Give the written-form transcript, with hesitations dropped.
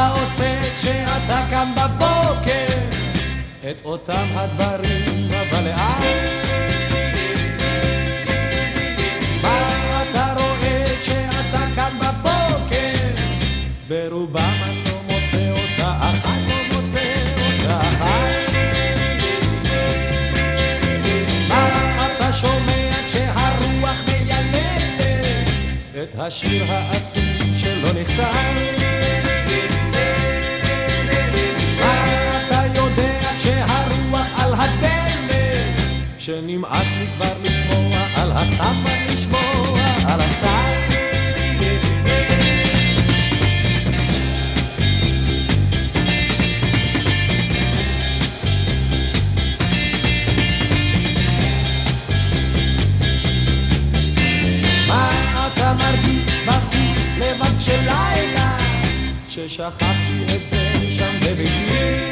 אתה עושה כשאתה קם בבוקר? את אותם הדברים אבל לאט. מה אתה רואה כשאתה קם בבוקר? ברובם אני לא מוצא אותה אחת, לא מוצא אותה אחת. מה אתה שומע כשהרוח מיילדת את השיר העצוב שלא נכתב? כשהרוח על הדלת, שנמאס לי כבר לשמוע על הסתם, לשמוע על הסתם. מה אתה מרגיש בחוץ לבד של לילה, ששכחתי את זה שם בביתי?